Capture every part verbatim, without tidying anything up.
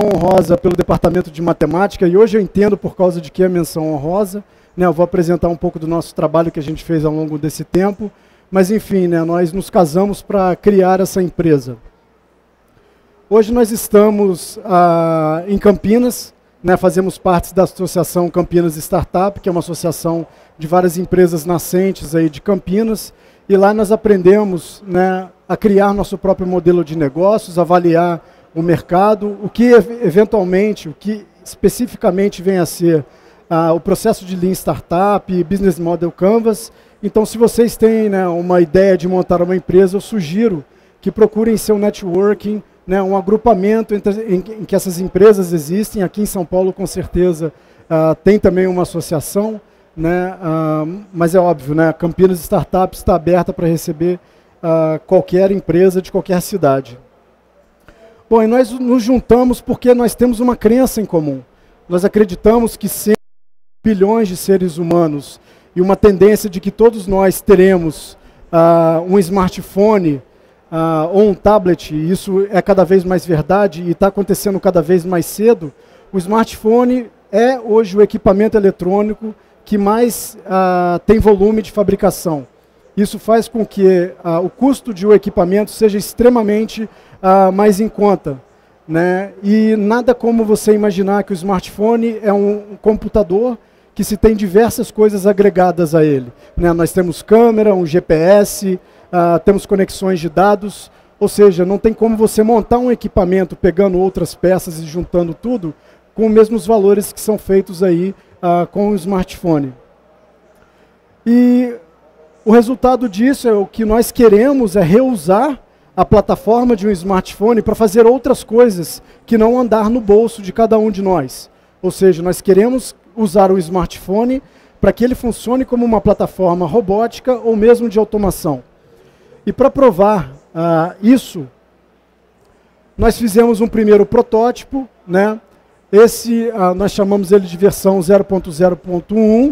honrosa pelo departamento de matemática, e hoje eu entendo por causa de que é menção honrosa. Né, eu vou apresentar um pouco do nosso trabalho que a gente fez ao longo desse tempo, mas enfim, né, nós nos casamos para criar essa empresa. Hoje nós estamos ah, em Campinas, né, fazemos parte da Associação Campinas Startup, que é uma associação de várias empresas nascentes aí de Campinas, e lá nós aprendemos, né, a criar nosso próprio modelo de negócios, avaliar o mercado, o que eventualmente, o que especificamente vem a ser ah, o processo de Lean Startup, Business Model Canvas. Então, se vocês têm, né, uma ideia de montar uma empresa, eu sugiro que procurem seu networking, né, um agrupamento entre, em, em que essas empresas existem. Aqui em São Paulo, com certeza, ah, tem também uma associação, né, ah, mas é óbvio, né, a Campinas Startup está aberta para receber ah, qualquer empresa de qualquer cidade. Bom, e nós nos juntamos porque nós temos uma crença em comum. Nós acreditamos que cem bilhões de seres humanos e uma tendência de que todos nós teremos uh, um smartphone uh, ou um tablet, e isso é cada vez mais verdade e está acontecendo cada vez mais cedo. O smartphone é hoje o equipamento eletrônico que mais uh, tem volume de fabricação. Isso faz com que uh, o custo de um equipamento seja extremamente uh, mais em conta. Né? E nada como você imaginar que o smartphone é um, um computador que se tem diversas coisas agregadas a ele. Né? Nós temos câmera, um G P S, uh, temos conexões de dados, ou seja, não tem como você montar um equipamento pegando outras peças e juntando tudo com os mesmos valores que são feitos aí uh, com o smartphone. E o resultado disso é o que nós queremos é reusar a plataforma de um smartphone para fazer outras coisas que não andar no bolso de cada um de nós. Ou seja, nós queremos usar o smartphone para que ele funcione como uma plataforma robótica ou mesmo de automação. E para provar uh, isso, nós fizemos um primeiro protótipo, né? Esse, uh, nós chamamos ele de versão zero ponto zero ponto um.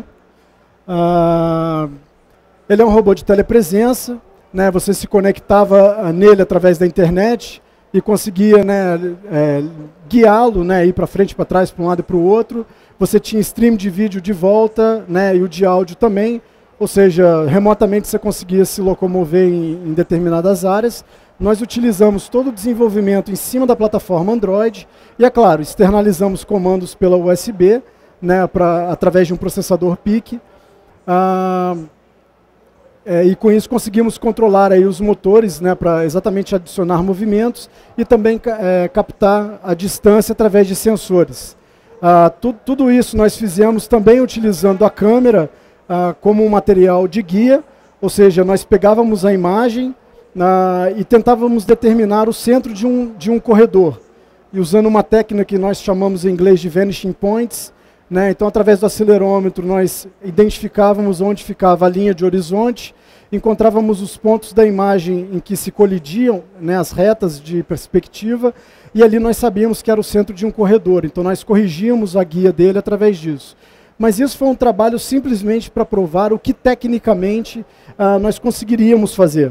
Uh, ele é um robô de telepresença, né? Você se conectava uh, nele através da internet e conseguia, né, é, guiá-lo, né, ir para frente, para trás, para um lado e para o outro. Você tinha stream de vídeo de volta, né, e o de áudio também, ou seja, remotamente você conseguia se locomover em, em determinadas áreas. Nós utilizamos todo o desenvolvimento em cima da plataforma Android e, é claro, externalizamos comandos pela U S B, né, pra, através de um processador P I C. Ah, é, e com isso conseguimos controlar aí os motores, né, para exatamente adicionar movimentos e também é, captar a distância através de sensores. Ah, tu, tudo isso nós fizemos também utilizando a câmera ah, como um material de guia, ou seja, nós pegávamos a imagem ah, e tentávamos determinar o centro de um, de um corredor. E usando uma técnica que nós chamamos em inglês de vanishing points, né, então através do acelerômetro nós identificávamos onde ficava a linha de horizonte, encontrávamos os pontos da imagem em que se colidiam, né, as retas de perspectiva, e ali nós sabíamos que era o centro de um corredor, então nós corrigíamos a guia dele através disso. Mas isso foi um trabalho simplesmente para provar o que tecnicamente ah, nós conseguiríamos fazer.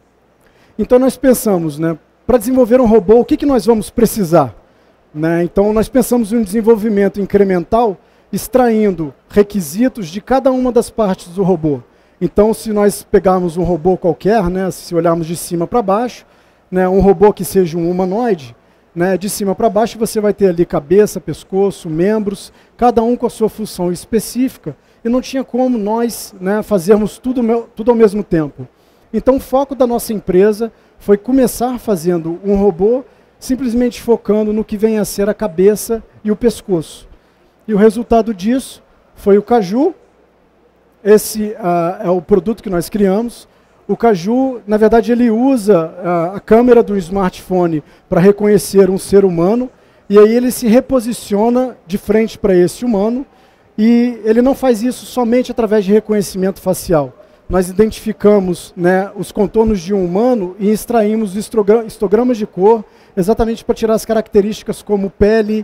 Então nós pensamos, né, para desenvolver um robô, o que, que nós vamos precisar? Né, então nós pensamos em um desenvolvimento incremental, extraindo requisitos de cada uma das partes do robô. Então, se nós pegarmos um robô qualquer, né, se olharmos de cima para baixo, né, um robô que seja um humanoide, né, de cima para baixo você vai ter ali cabeça, pescoço, membros, cada um com a sua função específica, e não tinha como nós, né, fazermos tudo, tudo ao mesmo tempo. Então, o foco da nossa empresa foi começar fazendo um robô, simplesmente focando no que vem a ser a cabeça e o pescoço. E o resultado disso foi o Caju. Esse uh, é o produto que nós criamos. O Caju, na verdade, ele usa uh, a câmera do smartphone para reconhecer um ser humano, e aí ele se reposiciona de frente para esse humano, e ele não faz isso somente através de reconhecimento facial. Nós identificamos, né, os contornos de um humano e extraímos histogramas de cor, exatamente para tirar as características como pele,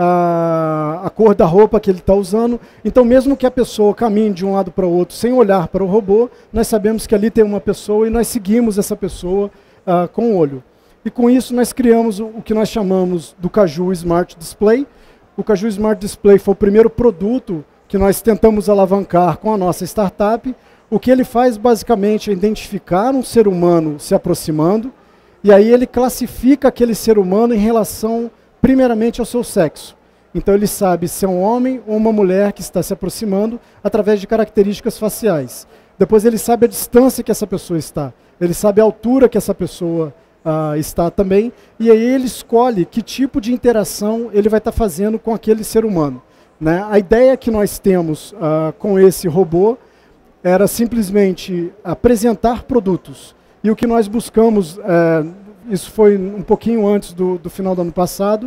A, a cor da roupa que ele está usando. Então, mesmo que a pessoa caminhe de um lado para o outro sem olhar para o robô, nós sabemos que ali tem uma pessoa e nós seguimos essa pessoa uh, com o olho. E com isso nós criamos o, o que nós chamamos do Caju Smart Display. O Caju Smart Display foi o primeiro produto que nós tentamos alavancar com a nossa startup. O que ele faz basicamente é identificar um ser humano se aproximando, e aí ele classifica aquele ser humano em relação primeiramente ao seu sexo. Então ele sabe se é um homem ou uma mulher que está se aproximando através de características faciais. Depois ele sabe a distância que essa pessoa está, ele sabe a altura que essa pessoa uh, está também, e aí ele escolhe que tipo de interação ele vai estar fazendo com aquele ser humano. Né? A ideia que nós temos uh, com esse robô era simplesmente apresentar produtos. E o que nós buscamos, uh, isso foi um pouquinho antes do, do final do ano passado,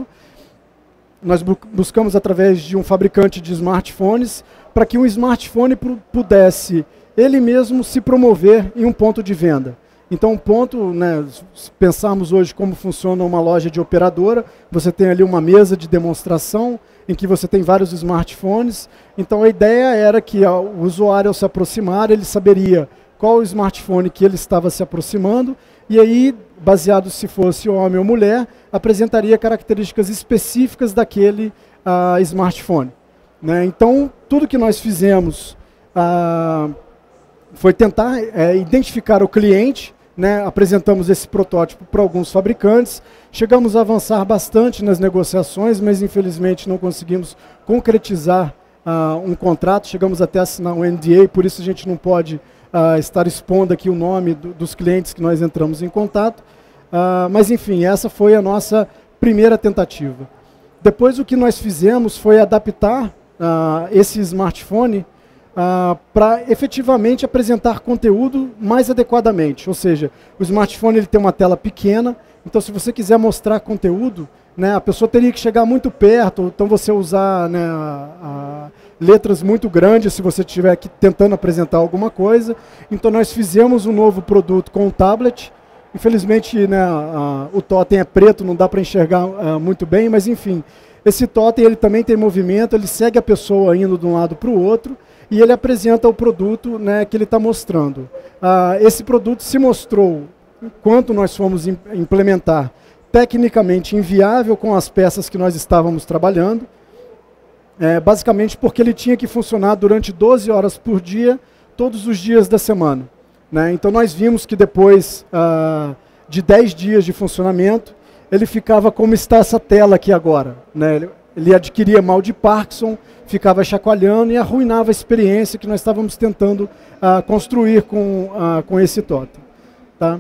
nós bu buscamos através de um fabricante de smartphones, para que um smartphone pudesse ele mesmo se promover em um ponto de venda. Então, um ponto, né, se pensarmos hoje como funciona uma loja de operadora, você tem ali uma mesa de demonstração, em que você tem vários smartphones. Então, a ideia era que o usuário, ao se aproximar, ele saberia qual o smartphone que ele estava se aproximando, e aí, baseado se fosse homem ou mulher, apresentaria características específicas daquele uh, smartphone. Né? Então, tudo que nós fizemos uh, foi tentar uh, identificar o cliente, né? Apresentamos esse protótipo para alguns fabricantes, chegamos a avançar bastante nas negociações, mas infelizmente não conseguimos concretizar uh, um contrato, chegamos até a assinar um N D A, por isso a gente não pode Uh, estar expondo aqui o nome do, dos clientes que nós entramos em contato, uh, mas enfim, essa foi a nossa primeira tentativa. Depois o que nós fizemos foi adaptar uh, esse smartphone uh, para efetivamente apresentar conteúdo mais adequadamente, ou seja, o smartphone ele tem uma tela pequena, então se você quiser mostrar conteúdo, né, a pessoa teria que chegar muito perto, então você usar, né, a, a letras muito grandes se você estiver aqui tentando apresentar alguma coisa. Então nós fizemos um novo produto com um tablet. Infelizmente, né, a, o totem é preto, não dá para enxergar uh, muito bem, mas enfim, esse totem ele também tem movimento, ele segue a pessoa indo de um lado para o outro e ele apresenta o produto, né, que ele está mostrando. Uh, esse produto se mostrou, enquanto nós fomos im implementar, tecnicamente inviável com as peças que nós estávamos trabalhando, é, basicamente porque ele tinha que funcionar durante doze horas por dia, todos os dias da semana. Né? Então nós vimos que depois ah, de dez dias de funcionamento, ele ficava como está essa tela aqui agora. Né? Ele, ele adquiria mal de Parkinson, ficava chacoalhando e arruinava a experiência que nós estávamos tentando ah, construir com, ah, com esse totem. Tá?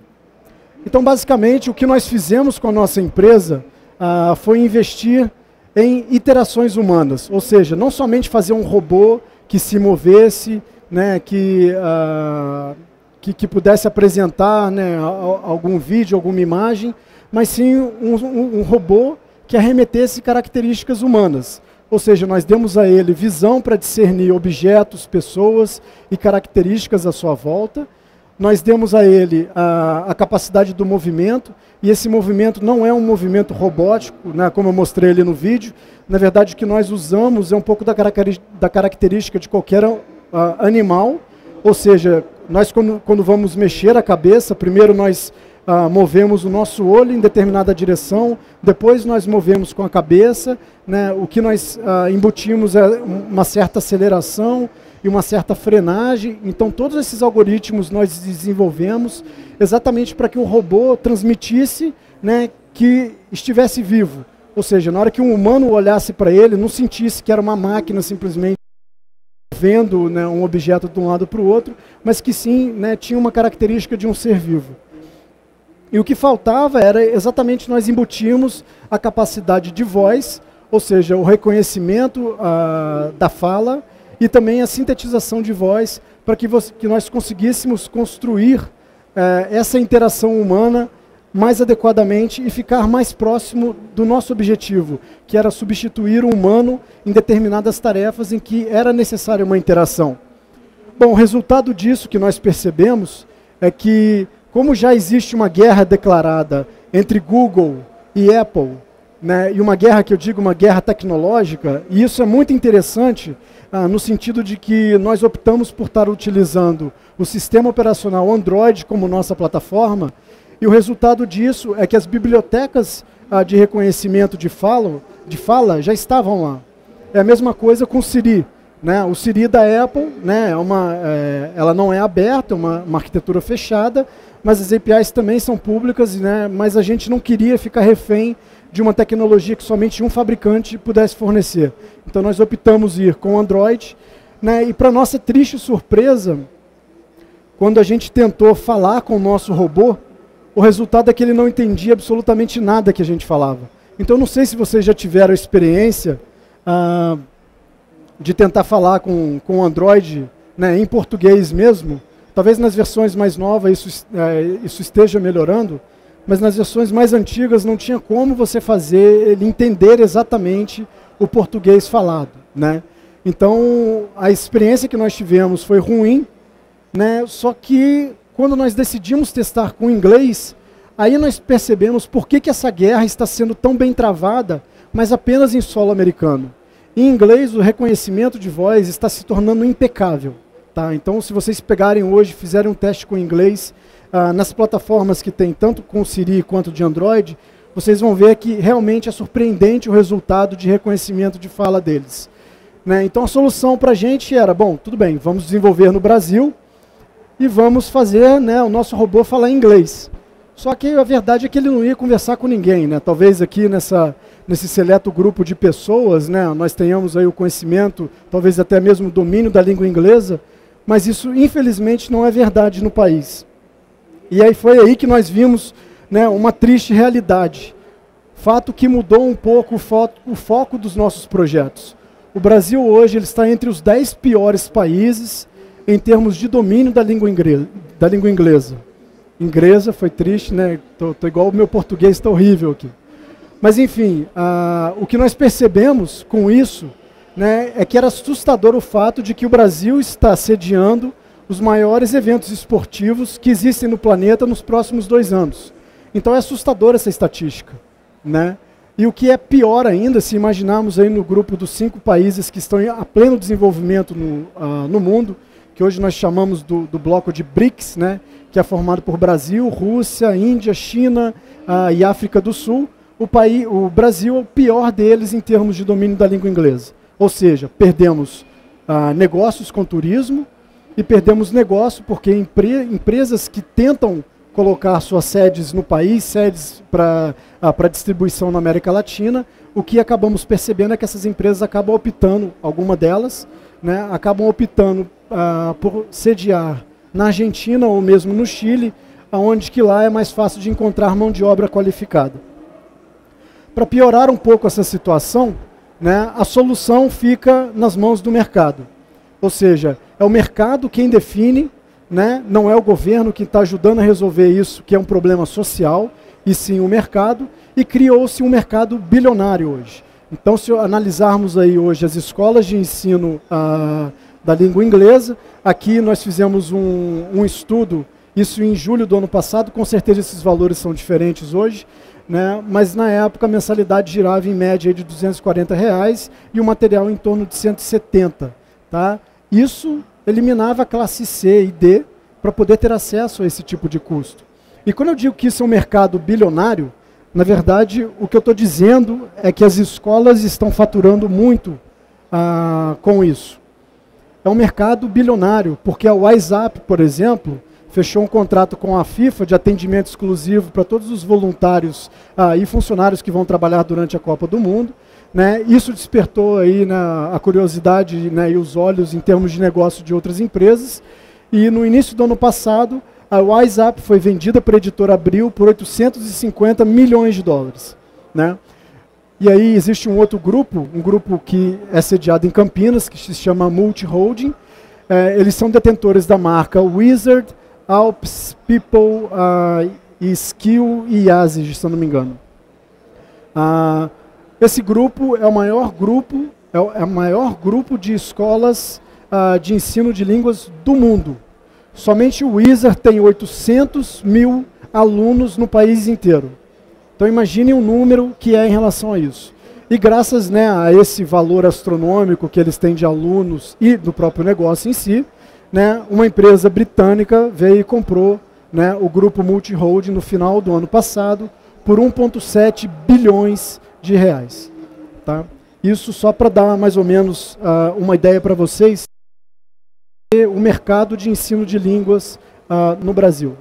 Então basicamente o que nós fizemos com a nossa empresa ah, foi investir em interações humanas, ou seja, não somente fazer um robô que se movesse, né, que, uh, que, que pudesse apresentar, né, algum vídeo, alguma imagem, mas sim um, um, um robô que arremetesse características humanas. Ou seja, nós demos a ele visão para discernir objetos, pessoas e características à sua volta. Nós demos a ele a, a capacidade do movimento, e esse movimento não é um movimento robótico, né, como eu mostrei ali no vídeo. Na verdade, o que nós usamos é um pouco da, da característica de qualquer uh, animal, ou seja, nós quando, quando vamos mexer a cabeça, primeiro nós uh, movemos o nosso olho em determinada direção, depois nós movemos com a cabeça, né, o que nós uh, embutimos é uma certa aceleração, e uma certa frenagem. Então todos esses algoritmos nós desenvolvemos exatamente para que o robô transmitisse, né, que estivesse vivo. Ou seja, na hora que um humano olhasse para ele, não sentisse que era uma máquina simplesmente vendo, né, um objeto de um lado para o outro, mas que sim, né, tinha uma característica de um ser vivo. E o que faltava era exatamente nós embutirmos a capacidade de voz, ou seja, o reconhecimento uh, da fala, e também a sintetização de voz, para que, que nós conseguíssemos construir eh, essa interação humana mais adequadamente e ficar mais próximo do nosso objetivo, que era substituir o humano em determinadas tarefas em que era necessária uma interação. Bom, o resultado disso que nós percebemos é que, como já existe uma guerra declarada entre Google e Apple, né, e uma guerra que eu digo uma guerra tecnológica, e isso é muito interessante, Ah, no sentido de que nós optamos por estar utilizando o sistema operacional Android como nossa plataforma, E o resultado disso é que as bibliotecas ah, de reconhecimento de fala, de fala já estavam lá. É a mesma coisa com o Siri. Né? O Siri da Apple, né, é uma, é, ela não é aberta, é uma, uma arquitetura fechada, mas as A P Is também são públicas, né, mas a gente não queria ficar refém de uma tecnologia que somente um fabricante pudesse fornecer. Então nós optamos ir com o Android, né, e para nossa triste surpresa, quando a gente tentou falar com o nosso robô, o resultado é que ele não entendia absolutamente nada que a gente falava. Então não sei se vocês já tiveram a experiência ah, de tentar falar com, com o Android, né, em português mesmo. Talvez nas versões mais novas isso, é, isso esteja melhorando, mas nas versões mais antigas não tinha como você fazer ele entender exatamente o português falado, né? Então, a experiência que nós tivemos foi ruim, né? Só que quando nós decidimos testar com o inglês, aí nós percebemos por que, que essa guerra está sendo tão bem travada, mas apenas em solo americano. Em inglês, o reconhecimento de voz está se tornando impecável. Tá? Então, se vocês pegarem hoje, fizerem um teste com inglês, ah, nas plataformas que tem, tanto com o Siri quanto de Android, vocês vão ver que realmente é surpreendente o resultado de reconhecimento de fala deles. Né? Então, a solução para a gente era, bom, tudo bem, vamos desenvolver no Brasil e vamos fazer, né, o nosso robô falar inglês. Só que a verdade é que ele não ia conversar com ninguém. Né? Talvez aqui nessa... nesse seleto grupo de pessoas, né, nós tenhamos aí o conhecimento, talvez até mesmo o domínio da língua inglesa, mas isso, infelizmente, não é verdade no país. E aí foi aí que nós vimos, né, uma triste realidade. Fato que mudou um pouco o, fo o foco dos nossos projetos. O Brasil hoje ele está entre os dez piores países em termos de domínio da língua, da língua inglesa. Inglesa foi triste, né? Tô, tô igual o meu português, está horrível aqui. Mas, enfim, ah, o que nós percebemos com isso, né, é que era assustador o fato de que o Brasil está sediando os maiores eventos esportivos que existem no planeta nos próximos dois anos. Então é assustadora essa estatística. Né? E o que é pior ainda, se imaginarmos aí no grupo dos cinco países que estão a pleno desenvolvimento no, ah, no mundo, que hoje nós chamamos do, do bloco de BRICS, né, que é formado por Brasil, Rússia, Índia, China ah, e África do Sul. O, país, o Brasil é o pior deles em termos de domínio da língua inglesa. Ou seja, perdemos ah, negócios com turismo e perdemos negócio porque empre, empresas que tentam colocar suas sedes no país, sedes para ah, para distribuição na América Latina, o que acabamos percebendo é que essas empresas acabam optando, alguma delas, né, acabam optando ah, por sediar na Argentina ou mesmo no Chile, onde que lá é mais fácil de encontrar mão de obra qualificada. Para piorar um pouco essa situação, né, a solução fica nas mãos do mercado. Ou seja, é o mercado quem define, né, não é o governo que está ajudando a resolver isso, que é um problema social, e sim o mercado, e criou-se um mercado bilionário hoje. Então, se analisarmos aí hoje as escolas de ensino ah, da língua inglesa, aqui nós fizemos um, um estudo, isso em julho do ano passado, com certeza esses valores são diferentes hoje, né? Mas na época a mensalidade girava em média de duzentos e quarenta reais e o material em torno de cento e setenta. Tá? Isso eliminava a classe C e D para poder ter acesso a esse tipo de custo. E quando eu digo que isso é um mercado bilionário, na verdade o que eu estou dizendo é que as escolas estão faturando muito ah, com isso. É um mercado bilionário, porque a WhatsApp, por exemplo, fechou um contrato com a FIFA de atendimento exclusivo para todos os voluntários ah, e funcionários que vão trabalhar durante a Copa do Mundo. Né? Isso despertou aí, né, a curiosidade, né, e os olhos em termos de negócio de outras empresas. E no início do ano passado, a WhatsApp foi vendida para a editora Abril por oitocentos e cinquenta milhões de dólares. Né? E aí existe um outro grupo, um grupo que é sediado em Campinas, que se chama Multi Holding. É, eles são detentores da marca Wizard, Alps, People, uh, Skill e Yazid, se eu não me engano. Uh, esse grupo é o maior grupo, é o, é o maior grupo de escolas uh, de ensino de línguas do mundo. Somente o Wizard tem oitocentos mil alunos no país inteiro. Então imagine o número que é em relação a isso. E graças, né, a esse valor astronômico que eles têm de alunos e do próprio negócio em si, né, uma empresa britânica veio e comprou né, o grupo Multiholding no final do ano passado por um vírgula sete bilhões de reais. Tá? Isso só para dar mais ou menos uh, uma ideia para vocês o mercado de ensino de línguas uh, no Brasil.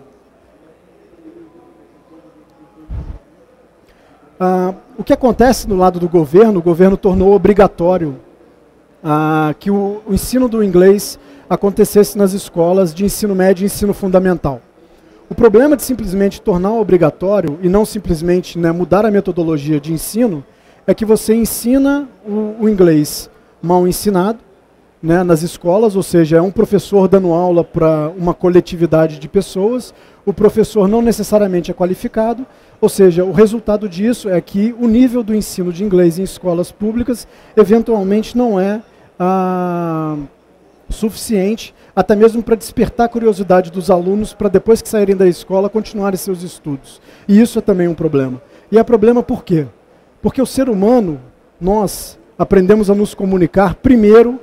Uh, o que acontece no lado do governo, o governo tornou obrigatório uh, que o, o ensino do inglês acontecesse nas escolas de ensino médio e ensino fundamental. O problema de simplesmente tornar obrigatório e não simplesmente, né, mudar a metodologia de ensino é que você ensina o, o inglês mal ensinado, né, nas escolas, ou seja, é um professor dando aula para uma coletividade de pessoas, o professor não necessariamente é qualificado, ou seja, o resultado disso é que o nível do ensino de inglês em escolas públicas eventualmente não é ah, suficiente, até mesmo para despertar a curiosidade dos alunos para depois que saírem da escola continuarem seus estudos. E isso é também um problema. E é problema por quê? Porque o ser humano, nós aprendemos a nos comunicar primeiro,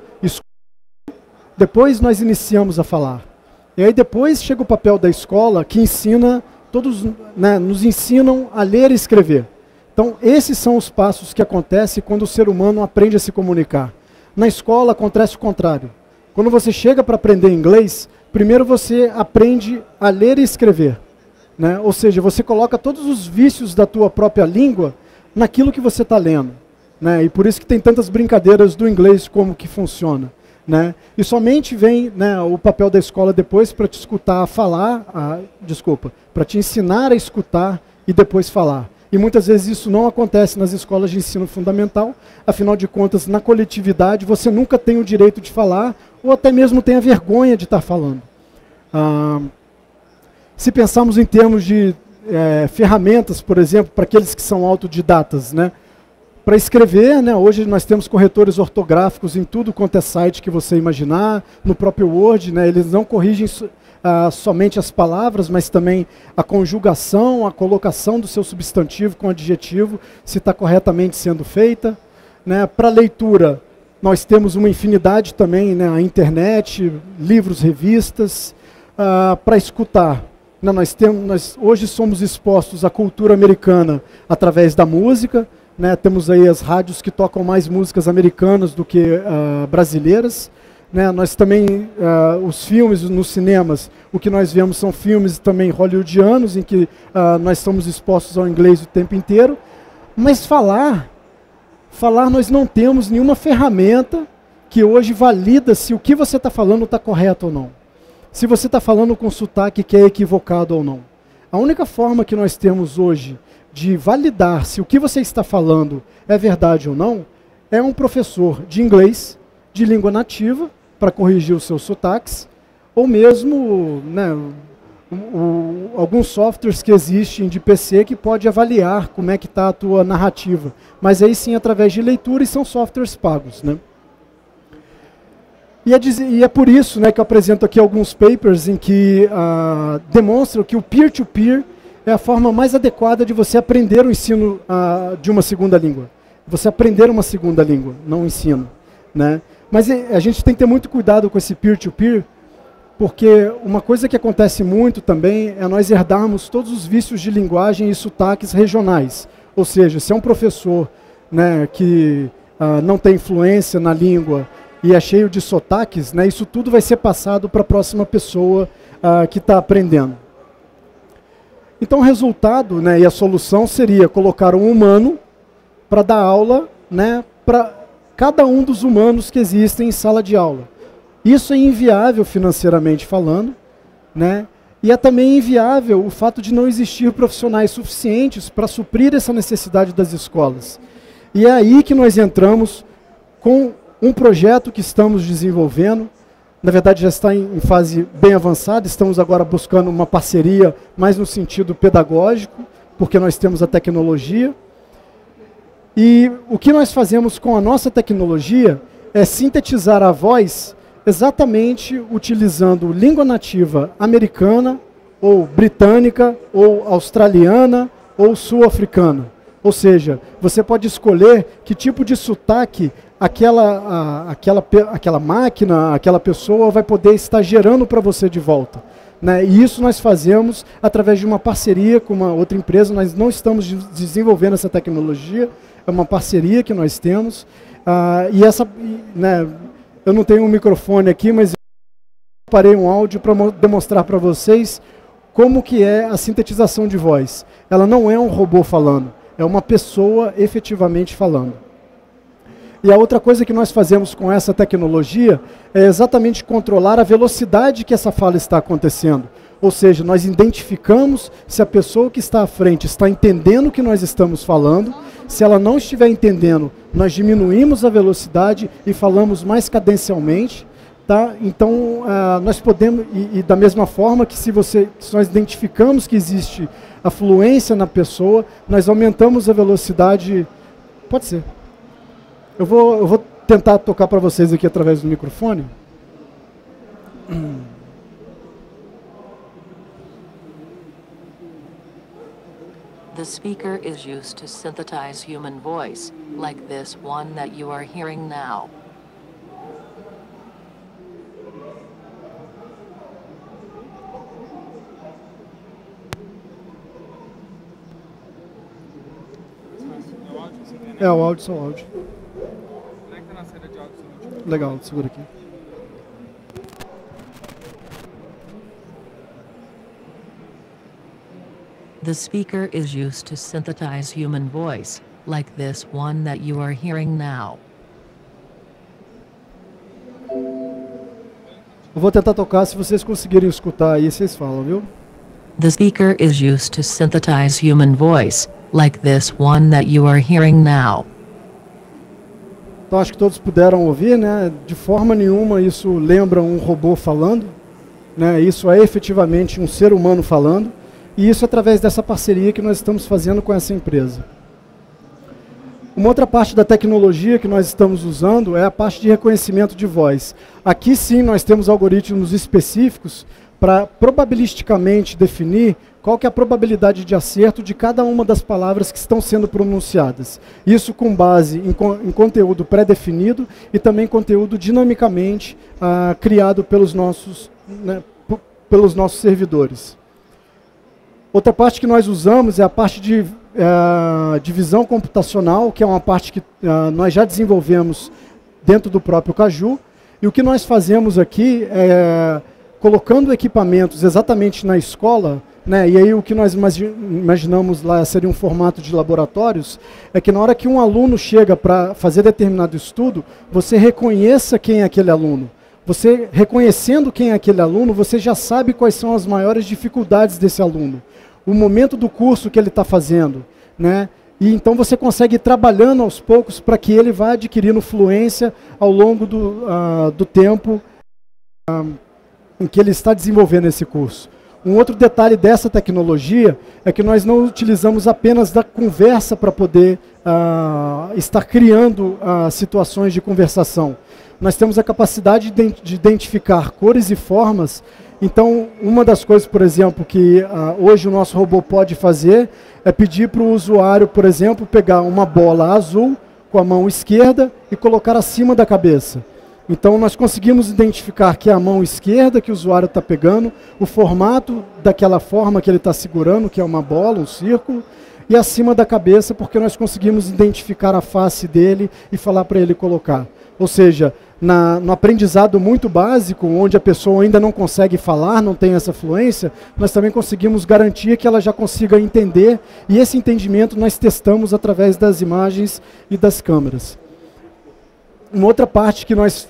depois nós iniciamos a falar. E aí depois chega o papel da escola que ensina, todos, né, nos ensinam a ler e escrever. Então esses são os passos que acontecem quando o ser humano aprende a se comunicar. Na escola acontece o contrário. Quando você chega para aprender inglês, primeiro você aprende a ler e escrever. Né? Ou seja, você coloca todos os vícios da tua própria língua naquilo que você está lendo. Né? E por isso que tem tantas brincadeiras do inglês como que funciona. Né? E somente vem, né, o papel da escola depois para te escutar falar, a, desculpa, para te ensinar a escutar e depois falar. E muitas vezes isso não acontece nas escolas de ensino fundamental, afinal de contas, na coletividade, você nunca tem o direito de falar, ou até mesmo tem a vergonha de estar falando. Ah, se pensarmos em termos de é, ferramentas, por exemplo, para aqueles que são autodidatas, né? Para escrever, né, hoje nós temos corretores ortográficos em tudo quanto é site que você imaginar, no próprio Word, né, eles não corrigem uh, somente as palavras, mas também a conjugação, a colocação do seu substantivo com adjetivo, se está corretamente sendo feita. Né. Para leitura, nós temos uma infinidade também, né, a internet, livros, revistas. Uh, Para escutar, né, nós temos, nós hoje somos expostos à cultura americana através da música. Né, temos aí as rádios que tocam mais músicas americanas do que uh, brasileiras. Né, nós também, uh, os filmes nos cinemas, o que nós vemos são filmes também hollywoodianos, em que uh, nós estamos expostos ao inglês o tempo inteiro. Mas falar, falar nós não temos nenhuma ferramenta que hoje valida se o que você está falando está correto ou não. Se você está falando com sotaque que é equivocado ou não. A única forma que nós temos hoje de validar se o que você está falando é verdade ou não, é um professor de inglês, de língua nativa, para corrigir os seus sotaques, ou mesmo, né, o, o, alguns softwares que existem de P C que pode avaliar como é que está a tua narrativa. Mas aí sim através de leitura, e são softwares pagos. Né? E, é, e é por isso, né, que eu apresento aqui alguns papers em que uh, demonstram que o peer-to-peer é a forma mais adequada de você aprender o ensino uh, de uma segunda língua. Você aprender uma segunda língua, não o ensino. Né? Mas a gente tem que ter muito cuidado com esse peer-to-peer, porque uma coisa que acontece muito também é nós herdarmos todos os vícios de linguagem e sotaques regionais. Ou seja, se é um professor, né, que uh, não tem influência na língua e é cheio de sotaques, né, isso tudo vai ser passado para a próxima pessoa uh, que está aprendendo. Então o resultado, né, e a solução seria colocar um humano para dar aula, né, para cada um dos humanos que existem em sala de aula. Isso é inviável financeiramente falando, né, e é também inviável o fato de não existir profissionais suficientes para suprir essa necessidade das escolas. E é aí que nós entramos com um projeto que estamos desenvolvendo. Na verdade já está em, em fase bem avançada, estamos agora buscando uma parceria mais no sentido pedagógico, porque nós temos a tecnologia. E o que nós fazemos com a nossa tecnologia é sintetizar a voz exatamente utilizando língua nativa americana, ou britânica, ou australiana, ou sul-africana. Ou seja, você pode escolher que tipo de sotaque aquela, a, aquela, aquela máquina, aquela pessoa vai poder estar gerando para você de volta. né? E isso nós fazemos através de uma parceria com uma outra empresa. Nós não estamos de desenvolvendo essa tecnologia, é uma parceria que nós temos. Uh, e essa, né, eu não tenho um microfone aqui, mas eu preparei um áudio para demonstrar para vocês como que é a sintetização de voz. Ela não é um robô falando, é uma pessoa efetivamente falando. E a outra coisa que nós fazemos com essa tecnologia é exatamente controlar a velocidade que essa fala está acontecendo. Ou seja, nós identificamos se a pessoa que está à frente está entendendo o que nós estamos falando. Se ela não estiver entendendo, nós diminuímos a velocidade e falamos mais cadencialmente. Tá? Então, uh, nós podemos, e, e da mesma forma que se, você, se nós identificamos que existe a fluência na pessoa, nós aumentamos a velocidade. Pode ser. Eu vou, eu vou tentar tocar para vocês aqui através do microfone. The speaker is used to synthesize human voice, like this one that you are hearing now. É, o áudio, só o áudio. Legal, segura aqui. The speaker is used to synthesize human voice, like this one that you are hearing now. Eu vou tentar tocar, se vocês conseguirem escutar aí, vocês falam, viu? The speaker is used to synthesize human voice, like this one that you are hearing now. Então acho que todos puderam ouvir, né? De forma nenhuma isso lembra um robô falando, né? Isso é efetivamente um ser humano falando, e isso através dessa parceria que nós estamos fazendo com essa empresa. Uma outra parte da tecnologia que nós estamos usando é a parte de reconhecimento de voz. Aqui sim nós temos algoritmos específicos para probabilisticamente definir qual que é a probabilidade de acerto de cada uma das palavras que estão sendo pronunciadas. Isso com base em, em conteúdo pré-definido e também conteúdo dinamicamente ah, criado pelos nossos, né, pelos nossos servidores. Outra parte que nós usamos é a parte de uh, divisão computacional, que é uma parte que uh, nós já desenvolvemos dentro do próprio Caju. E o que nós fazemos aqui é, colocando equipamentos exatamente na escola, né, e aí o que nós imaginamos lá seria um formato de laboratórios, é que na hora que um aluno chega para fazer determinado estudo, você reconheça quem é aquele aluno. Você, reconhecendo quem é aquele aluno, você já sabe quais são as maiores dificuldades desse aluno, o momento do curso que ele está fazendo, né? E então você consegue ir trabalhando aos poucos para que ele vá adquirindo fluência ao longo do, uh, do tempo uh, em que ele está desenvolvendo esse curso. Um outro detalhe dessa tecnologia é que nós não utilizamos apenas da conversa para poder uh, estar criando uh, situações de conversação. Nós temos a capacidade de identificar cores e formas. Então, uma das coisas, por exemplo, que uh, hoje o nosso robô pode fazer é pedir para o usuário, por exemplo, pegar uma bola azul com a mão esquerda e colocar acima da cabeça. Então, nós conseguimos identificar que é a mão esquerda que o usuário está pegando, o formato daquela forma que ele está segurando, que é uma bola, um círculo, e acima da cabeça, porque nós conseguimos identificar a face dele e falar para ele colocar. Ou seja, na, no aprendizado muito básico, onde a pessoa ainda não consegue falar, não tem essa fluência, nós também conseguimos garantir que ela já consiga entender, e esse entendimento nós testamos através das imagens e das câmeras. Uma outra parte que nós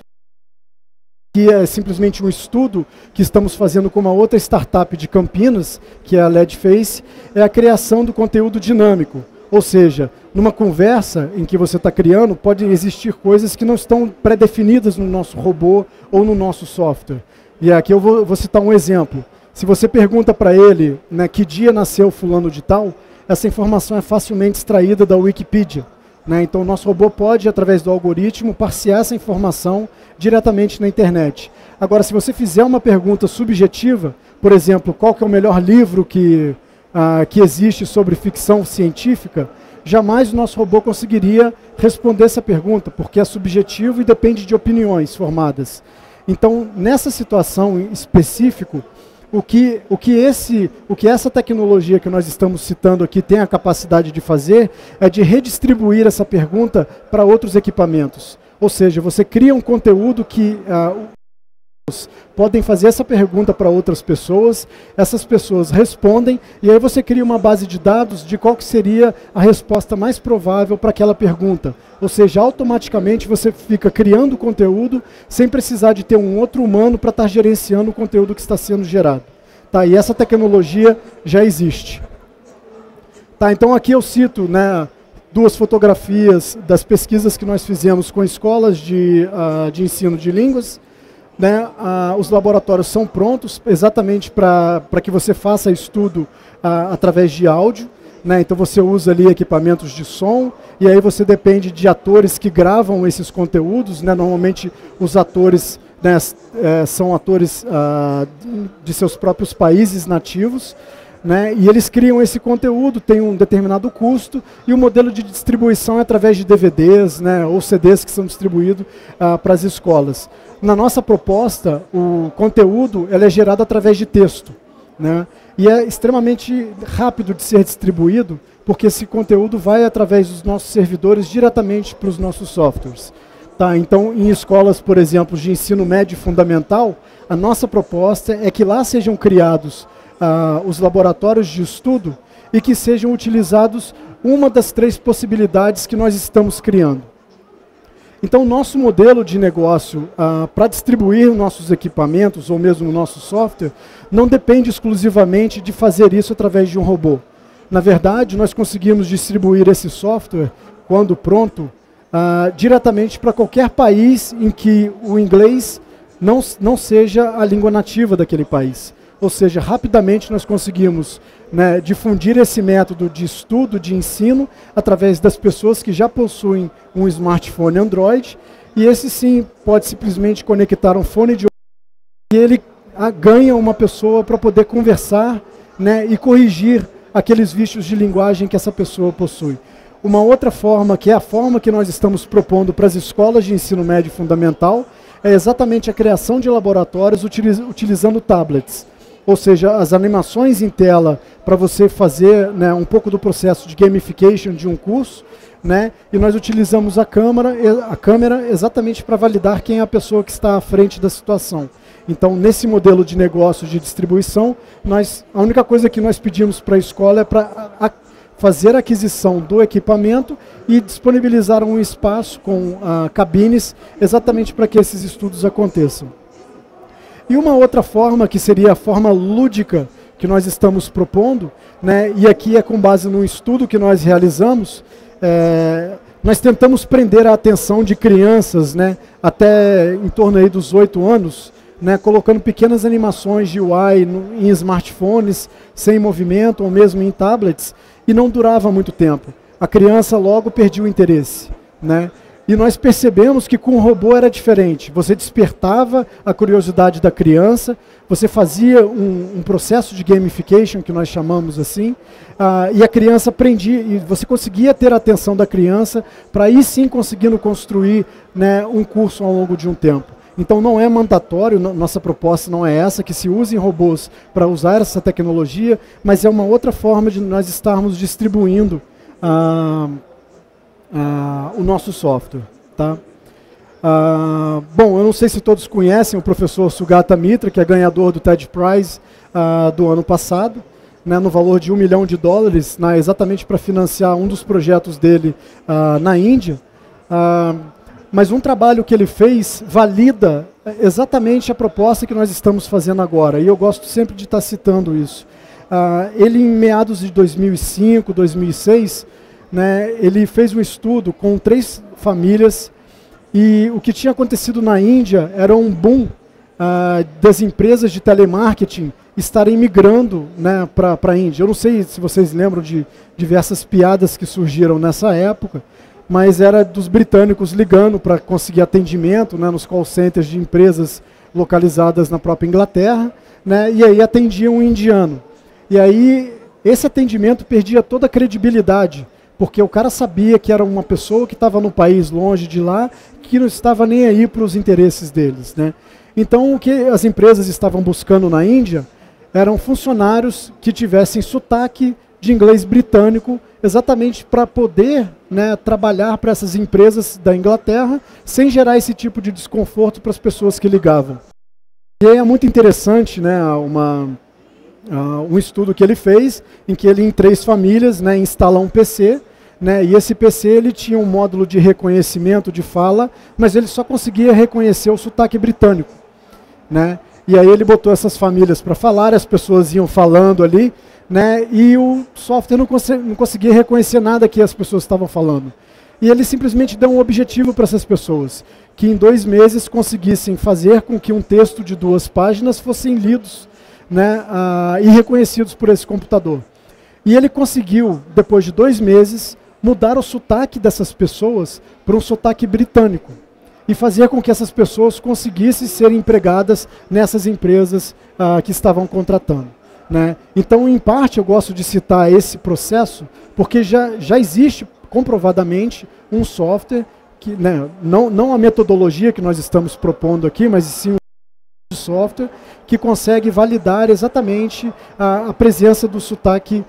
que é simplesmente um estudo que estamos fazendo com uma outra startup de Campinas, que é a Ledface, é a criação do conteúdo dinâmico. Ou seja, numa conversa em que você está criando, pode existir coisas que não estão pré-definidas no nosso robô ou no nosso software. E aqui eu vou, vou citar um exemplo. Se você pergunta para ele, né, que dia nasceu fulano de tal, essa informação é facilmente extraída da Wikipedia. Né? Então o nosso robô pode, através do algoritmo, parsear essa informação diretamente na internet. Agora, se você fizer uma pergunta subjetiva, por exemplo, qual que é o melhor livro que, ah, que existe sobre ficção científica, jamais o nosso robô conseguiria responder essa pergunta, porque é subjetivo e depende de opiniões formadas. Então, nessa situação em específico, o que, o que, esse, o que essa tecnologia que nós estamos citando aqui tem a capacidade de fazer é de redistribuir essa pergunta para outros equipamentos. Ou seja, você cria um conteúdo que uh, podem fazer essa pergunta para outras pessoas, essas pessoas respondem, e aí você cria uma base de dados de qual que seria a resposta mais provável para aquela pergunta. Ou seja, automaticamente você fica criando conteúdo sem precisar de ter um outro humano para estar gerenciando o conteúdo que está sendo gerado. Tá, e essa tecnologia já existe. Tá, então aqui eu cito, né, duas fotografias das pesquisas que nós fizemos com escolas de, uh, de ensino de línguas. Né, ah, os laboratórios são prontos exatamente para que você faça estudo ah, através de áudio. Né, então você usa ali equipamentos de som e aí você depende de atores que gravam esses conteúdos. Né, normalmente os atores, né, é, são atores ah, de seus próprios países nativos. Né, e eles criam esse conteúdo, tem um determinado custo, e o modelo de distribuição é através de D V Ds, né, ou C Ds que são distribuídos ah, para as escolas. Na nossa proposta, o conteúdo ele é gerado através de texto. Né, e é extremamente rápido de ser distribuído, porque esse conteúdo vai através dos nossos servidores diretamente para os nossos softwares. Tá, então, em escolas, por exemplo, de ensino médio fundamental, a nossa proposta é que lá sejam criados Uh, os laboratórios de estudo e que sejam utilizados uma das três possibilidades que nós estamos criando. Então, o nosso modelo de negócio uh, para distribuir nossos equipamentos ou mesmo o nosso software não depende exclusivamente de fazer isso através de um robô. Na verdade, nós conseguimos distribuir esse software, quando pronto, uh, diretamente para qualquer país em que o inglês não, não seja a língua nativa daquele país. Ou seja, rapidamente nós conseguimos, né, difundir esse método de estudo, de ensino, através das pessoas que já possuem um smartphone Android, e esse sim pode simplesmente conectar um fone de ouvido e ele a, ganha uma pessoa para poder conversar, né, e corrigir aqueles vícios de linguagem que essa pessoa possui. Uma outra forma, que é a forma que nós estamos propondo para as escolas de ensino médio fundamental, é exatamente a criação de laboratórios utiliz, utilizando tablets. Ou seja, as animações em tela para você fazer, né, um pouco do processo de gamification de um curso, né, e nós utilizamos a câmera, a câmera exatamente para validar quem é a pessoa que está à frente da situação. Então, nesse modelo de negócio de distribuição, nós, a única coisa que nós pedimos para a escola é para fazer a aquisição do equipamento e disponibilizar um espaço com ah, cabines exatamente para que esses estudos aconteçam. E uma outra forma, que seria a forma lúdica que nós estamos propondo, né, e aqui é com base num estudo que nós realizamos, é, nós tentamos prender a atenção de crianças, né, até em torno aí dos oito anos, né, colocando pequenas animações de U I no, em smartphones, sem movimento, ou mesmo em tablets, e não durava muito tempo. A criança logo perdia o interesse. Né? E nós percebemos que com o robô era diferente. Você despertava a curiosidade da criança, você fazia um, um processo de gamification, que nós chamamos assim, uh, e a criança aprendia, e você conseguia ter a atenção da criança para aí sim conseguindo construir, né, um curso ao longo de um tempo. Então não é mandatório, nossa proposta não é essa, que se usem robôs para usar essa tecnologia, mas é uma outra forma de nós estarmos distribuindo uh, Uh, o nosso software. Tá? Uh, bom, eu não sei se todos conhecem o professor Sugata Mitra, que é ganhador do TED Prize uh, do ano passado, né, no valor de um milhão de dólares, né, exatamente para financiar um dos projetos dele uh, na Índia. Uh, mas um trabalho que ele fez valida exatamente a proposta que nós estamos fazendo agora, e eu gosto sempre de estar citando isso. Uh, ele, em meados de dois mil e cinco, dois mil e seis, né, ele fez um estudo com três famílias e o que tinha acontecido na Índia era um boom uh, das empresas de telemarketing estarem migrando, né, para a Índia. Eu não sei se vocês lembram de diversas piadas que surgiram nessa época, mas era dos britânicos ligando para conseguir atendimento, né, nos call centers de empresas localizadas na própria Inglaterra, né, e aí atendiam um indiano. E aí esse atendimento perdia toda a credibilidade, porque o cara sabia que era uma pessoa que estava no país longe de lá, que não estava nem aí para os interesses deles. Né? Então, o que as empresas estavam buscando na Índia eram funcionários que tivessem sotaque de inglês britânico, exatamente para poder, né, trabalhar para essas empresas da Inglaterra, sem gerar esse tipo de desconforto para as pessoas que ligavam. E aí é muito interessante, né, uma, uh, um estudo que ele fez, em que ele, em três famílias, né, instala um P C, né, e esse P C ele tinha um módulo de reconhecimento de fala, mas ele só conseguia reconhecer o sotaque britânico, né? E aí ele botou essas famílias para falar, as pessoas iam falando ali, né, e o software não, cons não conseguia reconhecer nada que as pessoas estavam falando. E ele simplesmente deu um objetivo para essas pessoas, que em dois meses conseguissem fazer com que um texto de duas páginas fossem lidos, né, uh, e reconhecidos por esse computador. E ele conseguiu, depois de dois meses, mudar o sotaque dessas pessoas para um sotaque britânico e fazer com que essas pessoas conseguissem ser empregadas nessas empresas uh, que estavam contratando, né? Então, em parte, eu gosto de citar esse processo, porque já, já existe comprovadamente um software, que, né, não, não a metodologia que nós estamos propondo aqui, mas sim um software que consegue validar exatamente a, a presença do sotaque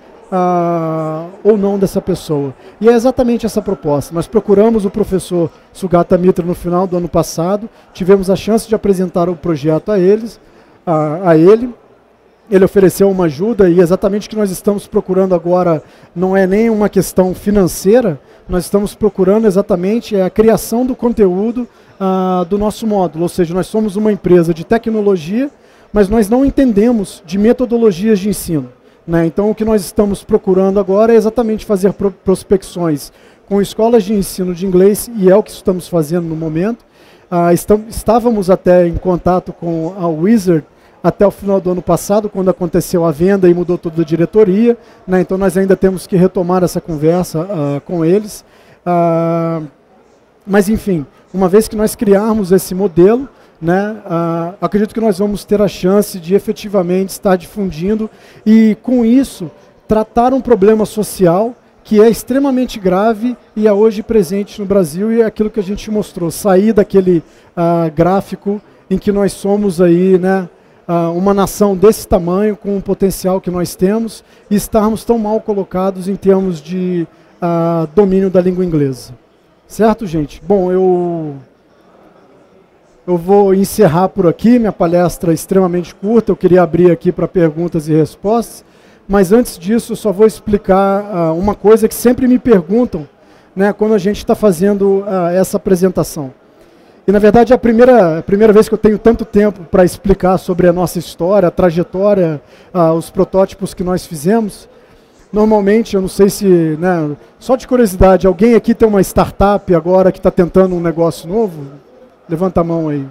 Uh, ou não dessa pessoa. E é exatamente essa proposta. Nós procuramos o professor Sugata Mitra no final do ano passado, tivemos a chance de apresentar o projeto a, eles, uh, a ele, ele ofereceu uma ajuda e exatamente o que nós estamos procurando agora não é nem uma questão financeira, nós estamos procurando exatamente a criação do conteúdo uh, do nosso módulo, ou seja, nós somos uma empresa de tecnologia, mas nós não entendemos de metodologias de ensino. Né? Então, o que nós estamos procurando agora é exatamente fazer pro prospecções com escolas de ensino de inglês, e é o que estamos fazendo no momento. Ah, estávamos até em contato com a Wizard até o final do ano passado, quando aconteceu a venda e mudou toda a diretoria. Né? Então, nós ainda temos que retomar essa conversa ah, com eles. Ah, mas, enfim, uma vez que nós criarmos esse modelo, né, uh, acredito que nós vamos ter a chance de efetivamente estar difundindo e, com isso, tratar um problema social que é extremamente grave e é hoje presente no Brasil, e é aquilo que a gente mostrou, sair daquele uh, gráfico em que nós somos aí, né, uh, uma nação desse tamanho, com o potencial que nós temos, e estarmos tão mal colocados em termos de uh, domínio da língua inglesa. Certo, gente? Bom, eu... Eu vou encerrar por aqui, minha palestra é extremamente curta, eu queria abrir aqui para perguntas e respostas, mas antes disso eu só vou explicar uh, uma coisa que sempre me perguntam, né, quando a gente está fazendo uh, essa apresentação. E na verdade é a primeira, a primeira vez que eu tenho tanto tempo para explicar sobre a nossa história, a trajetória, uh, os protótipos que nós fizemos. Normalmente, eu não sei se, né, só de curiosidade, alguém aqui tem uma startup agora que está tentando um negócio novo? Levanta a mão aí.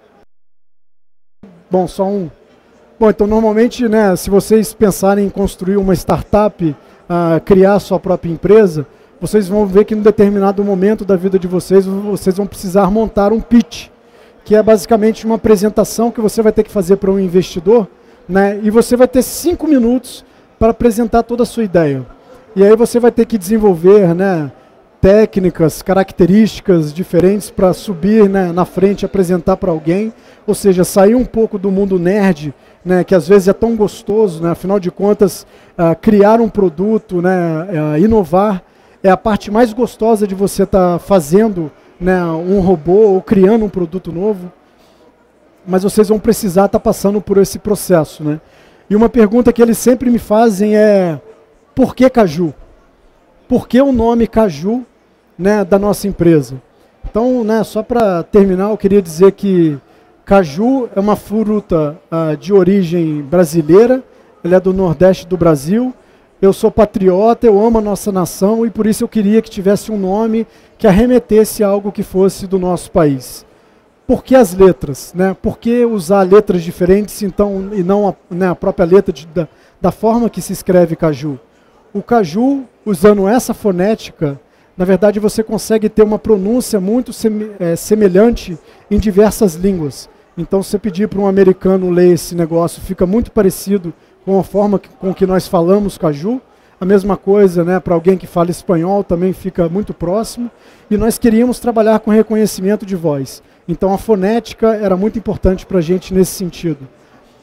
Bom, só um. Bom, então normalmente, né, se vocês pensarem em construir uma startup, uh, criar sua própria empresa, vocês vão ver que em um determinado momento da vida de vocês, vocês vão precisar montar um pitch, que é basicamente uma apresentação que você vai ter que fazer para um investidor, né, e você vai ter cinco minutos para apresentar toda a sua ideia. E aí você vai ter que desenvolver, né, técnicas, características diferentes para subir, né, na frente e apresentar para alguém, ou seja, sair um pouco do mundo nerd, né, que às vezes é tão gostoso, né, afinal de contas, uh, criar um produto, né, uh, inovar, é a parte mais gostosa de você estar tá fazendo, né, um robô ou criando um produto novo, mas vocês vão precisar estar tá passando por esse processo. Né? E uma pergunta que eles sempre me fazem é, por que Caju? Por que o nome Caju, né, da nossa empresa? Então, né, só para terminar, eu queria dizer que caju é uma fruta uh, de origem brasileira, ela é do Nordeste do Brasil. Eu sou patriota, eu amo a nossa nação e por isso eu queria que tivesse um nome que arremetesse a algo que fosse do nosso país. Por que as letras? Né? Por que usar letras diferentes então, e não a, né, a própria letra de, da, da forma que se escreve caju? O caju, usando essa fonética, na verdade você consegue ter uma pronúncia muito seme, é, semelhante em diversas línguas. Então, se você pedir para um americano ler esse negócio, fica muito parecido com a forma que, com que nós falamos caju. A mesma coisa, né, para alguém que fala espanhol também fica muito próximo. E nós queríamos trabalhar com reconhecimento de voz. Então, a fonética era muito importante para a gente nesse sentido.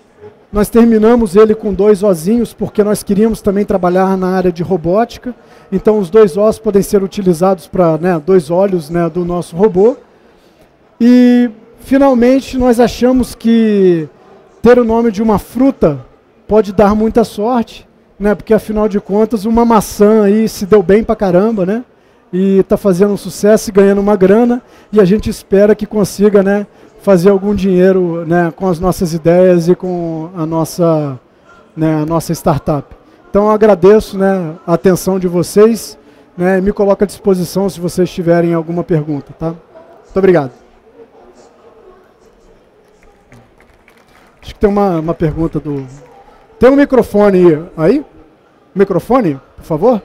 Nós terminamos ele com dois ozinhos, porque nós queríamos também trabalhar na área de robótica. Então, os dois ossos podem ser utilizados para, né, dois olhos, né, do nosso robô. E, finalmente, nós achamos que ter o nome de uma fruta pode dar muita sorte, né, porque, afinal de contas, uma maçã aí se deu bem pra caramba, né? E está fazendo um sucesso e ganhando uma grana. E a gente espera que consiga, né, fazer algum dinheiro, né, com as nossas ideias e com a nossa, né, a nossa startup. Então, eu agradeço, né, a atenção de vocês, né, e me coloco à disposição se vocês tiverem alguma pergunta. Tá? Muito obrigado. Acho que tem uma, uma pergunta do... Tem um microfone aí? Microfone, por favor?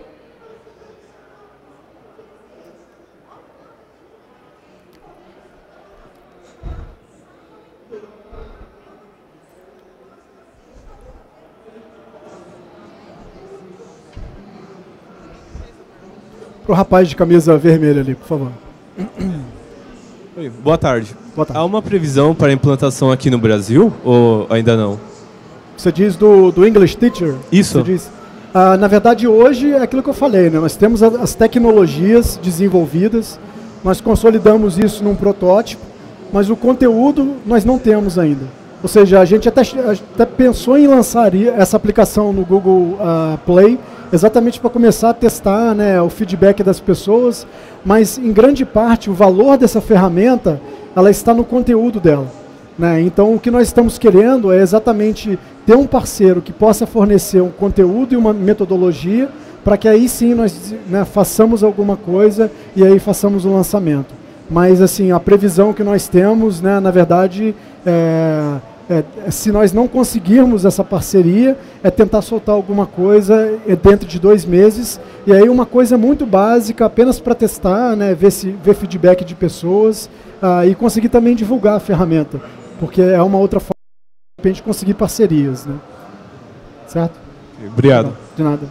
Para o rapaz de camisa vermelha ali, por favor. Oi, boa tarde. Boa tarde. Há uma previsão para a implantação aqui no Brasil ou ainda não? Você diz do, do English Teacher? Isso. Você diz, ah, na verdade, hoje é aquilo que eu falei, né? Nós temos a, as tecnologias desenvolvidas, nós consolidamos isso num protótipo, mas o conteúdo nós não temos ainda. Ou seja, a gente até, até pensou em lançar essa aplicação no Google uh, Play, exatamente para começar a testar, né, o feedback das pessoas, mas em grande parte o valor dessa ferramenta ela está no conteúdo dela. Né? Então o que nós estamos querendo é exatamente ter um parceiro que possa fornecer um conteúdo e uma metodologia para que aí sim nós, né, façamos alguma coisa e aí façamos o lançamento. Mas assim, a previsão que nós temos, né, na verdade, é, é, se nós não conseguirmos essa parceria, é tentar soltar alguma coisa dentro de dois meses, e aí uma coisa muito básica, apenas para testar, né, ver, se, ver feedback de pessoas, ah, e conseguir também divulgar a ferramenta, porque é uma outra forma de repente conseguir parcerias. Né? Certo? Obrigado. De nada.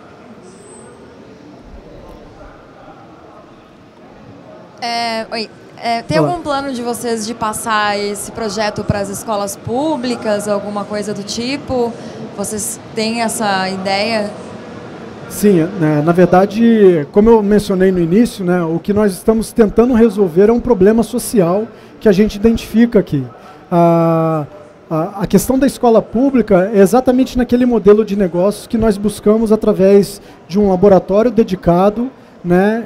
É, oi. É, tem Olá. algum plano de vocês de passar esse projeto para as escolas públicas, alguma coisa do tipo? Vocês têm essa ideia? Sim, né, na verdade, como eu mencionei no início, né, o que nós estamos tentando resolver é um problema social que a gente identifica aqui. A, a, a questão da escola pública é exatamente naquele modelo de negócios que nós buscamos através de um laboratório dedicado, né,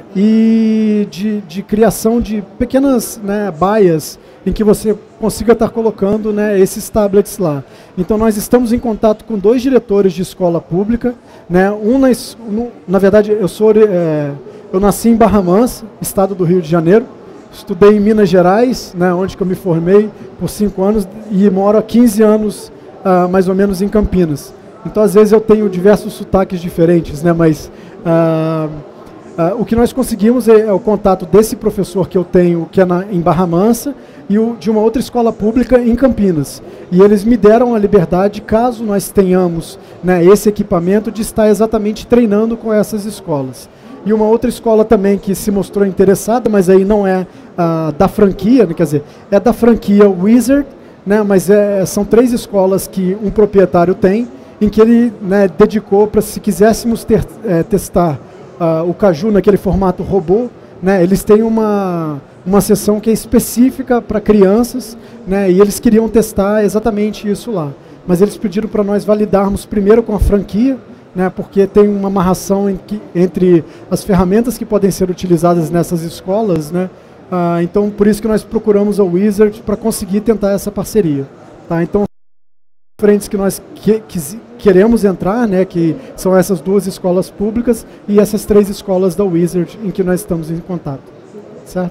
e de, de criação de pequenas, né, baias em que você consiga estar colocando, né, esses tablets lá. Então nós estamos em contato com dois diretores de escola pública, né, um na, no, na verdade eu sou é, eu nasci em Barra Mansa, estado do Rio de Janeiro, estudei em Minas Gerais, né, onde que eu me formei por cinco anos e moro há quinze anos uh, mais ou menos em Campinas. Então às vezes eu tenho diversos sotaques diferentes, né, mas uh, Uh, o que nós conseguimos é, é o contato desse professor que eu tenho, que é na, em Barra Mansa, e o, de uma outra escola pública em Campinas. E eles me deram a liberdade, caso nós tenhamos, né, esse equipamento, de estar exatamente treinando com essas escolas. E uma outra escola também que se mostrou interessada, mas aí não é uh, da franquia, né, quer dizer, é da franquia Wizard, né, mas é, são três escolas que um proprietário tem, em que ele, né, dedicou para, se quiséssemos ter, é, testar Uh, o Caju naquele formato robô, né, eles têm uma, uma sessão que é específica para crianças, né, e eles queriam testar exatamente isso lá. Mas eles pediram para nós validarmos primeiro com a franquia, né, porque tem uma amarração em que, entre as ferramentas que podem ser utilizadas nessas escolas. Né, uh, então, por isso que nós procuramos a Wizard para conseguir tentar essa parceria. Tá? Então, frentes que nós que, que, queremos entrar, né, que são essas duas escolas públicas e essas três escolas da Wizard em que nós estamos em contato. Certo?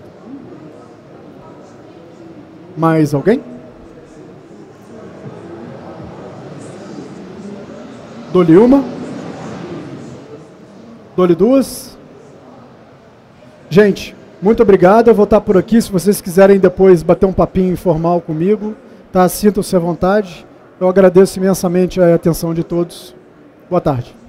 Mais alguém? Dou-lhe uma. Dou-lhe duas. Gente, muito obrigado. Eu vou estar por aqui se vocês quiserem depois bater um papinho informal comigo. Tá? Sintam-se à vontade. Eu agradeço imensamente a atenção de todos. Boa tarde.